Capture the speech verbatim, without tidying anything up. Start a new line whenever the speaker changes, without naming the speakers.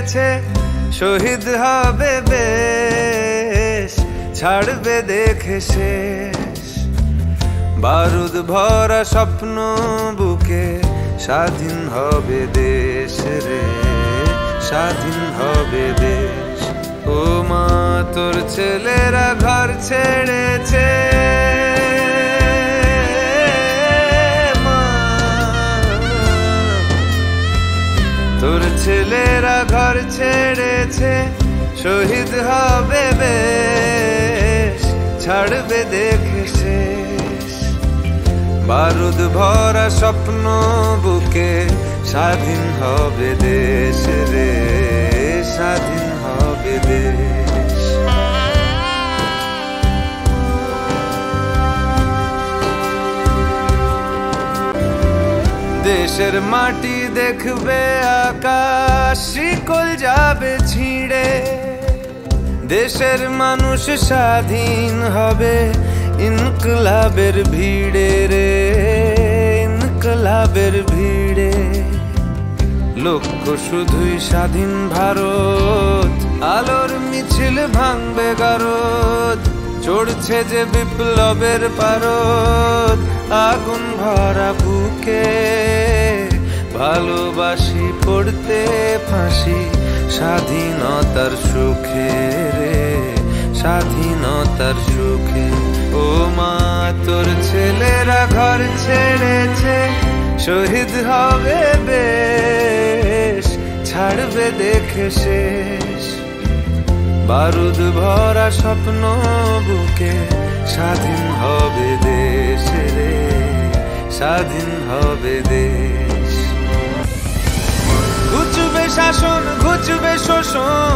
ছেড়েছে শহীদ হবে বেশ, ছাড়বে দেখে শেষ। বারুদ ভরা স্বপ্ন বুকে স্বাধীন হবে দেশ রে, স্বাধীন হবে দেশ। ও মা তোর ছেলেরা ঘর ছেড়েছে, তোর ছেলেরা ঘর ছেড়েছে শহীদ হবে বেশ, ছাড়বে দেখে শেষ। বারুদ ভরা স্বপ্ন বুকে স্বাধীন হবে দেশ রে, স্বাধীন হবে দেশ। দেশের মাটি দেখবে আকাশ, শিকল যাবে ছিঁড়ে। দেশের মানুষ স্বাধীন হবে ইনকলাবের ভিড়ে রে, ইনকলাবের ভিড়ে। লক্ষ্য শুধুই স্বাধীন ভারত, আলোর মিছিল ভাঙবে গারদ। চড়ছে যে বিপ্লবের পারদ, আগুন ভরা বুকে ভালোবাসি পড়তে ফাঁসি স্বাধীনতার সুখে রে, স্বাধীনতার সুখে। ও মা তোর ছেলেরা ঘর ছেড়েছে শহীদ হবে বেশ, ছাড়বে দেখে শেষ। বারুদ ভরা স্বপ্ন বুকে স্বাধীন হবে দেশ রে, স্বাধীন হবে দেশ। ঘুচবে শাসন, ঘুচবে শোষণ,